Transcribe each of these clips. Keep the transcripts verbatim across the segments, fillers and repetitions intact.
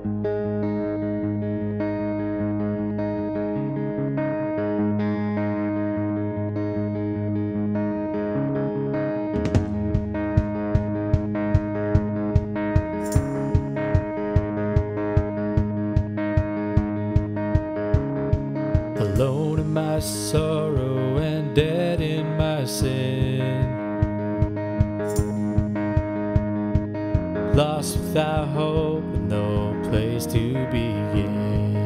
Alone in my sorrow and dead in my sin, lost without hope and no place to begin.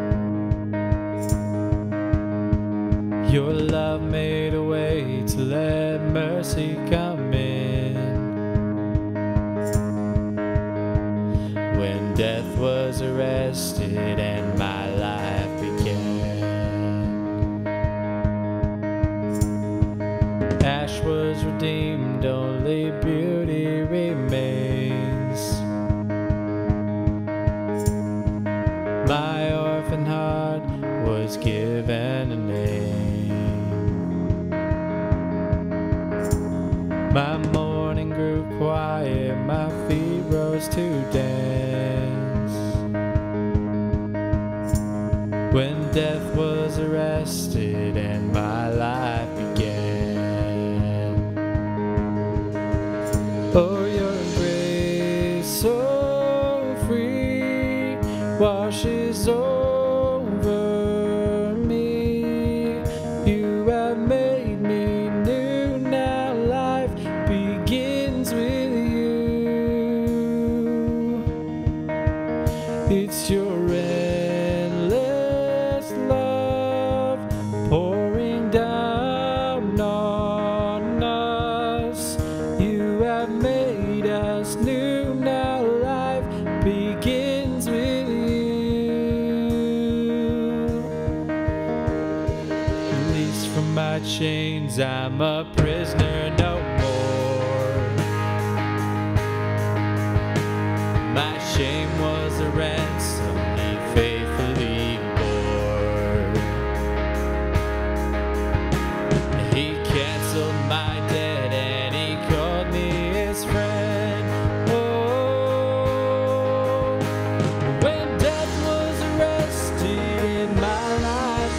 Your love made a way to let mercy come in. When death was arrested and my life began, ash was redeemed, only beauty remains. My orphan heart was given a name. My mourning grew quiet, my feet rose to dance. When death was arrested and my life began. Oh, your grace so free washes over me. You have made me new, now life begins with you. It's your endless love pouring down on us. You have made us new, now life begins with you. Released from my chains, I'm a prisoner no more. My shame was a ransom he faithfully bore. He canceled my debt and he called me his friend. Oh, when death was arrested and my life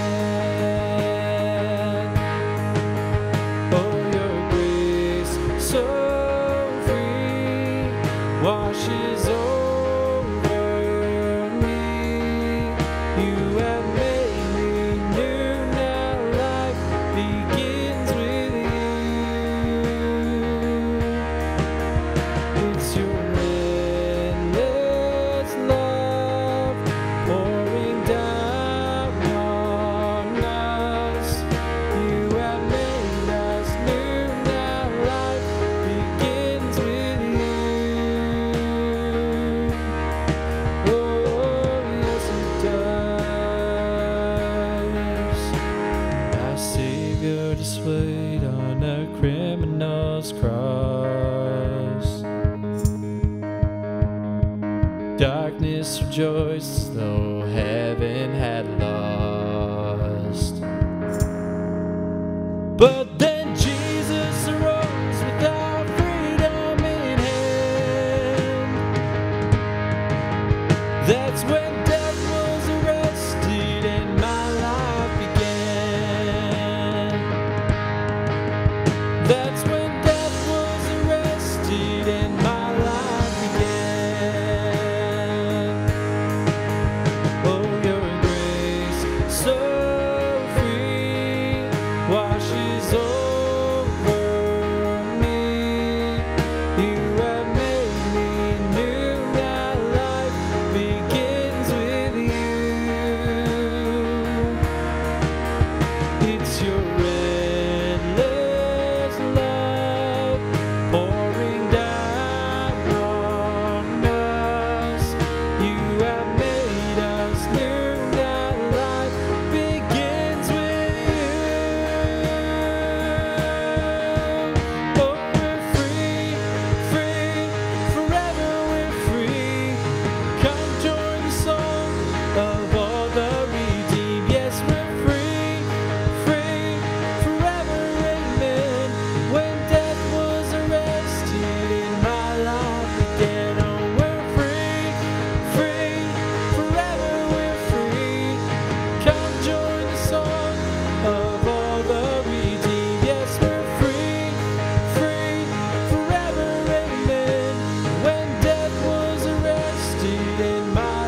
began. Oh, your grace so free washes over me. You have made me new, now life begins with you. It's your endless love pouring down on us. You have made us new, now life begins with you. Oh, yes it does. Our Savior displayed on a criminal's cross. Darkness rejoiced though heaven had lost. But then Jesus arose with our freedom in hand. That's when death was arrested and my life began. That's when death was arrested and my life began. Oh, your grace so free washes over me. You have made me new, now life begins with in my